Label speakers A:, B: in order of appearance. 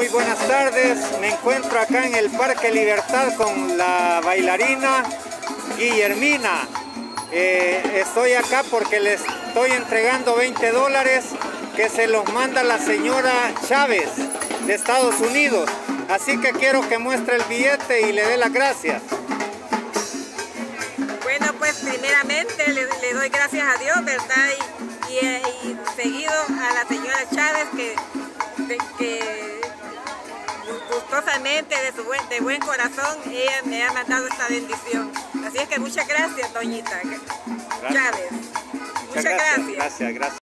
A: muy buenas tardes. Me encuentro acá en el Parque Libertad con la bailarina Guillermina. Estoy acá porque les estoy entregando $20 que se los manda la señora Chávez de Estados Unidos. Así que quiero que muestre el billete y le dé las gracias.
B: Bueno, pues primeramente le doy gracias a Dios, ¿verdad? Y seguido a la señora Chávez que gustosamente, de buen corazón, ella me ha mandado esta bendición. Así es que muchas gracias, doñita Chávez. Muchas gracias.
A: Gracias.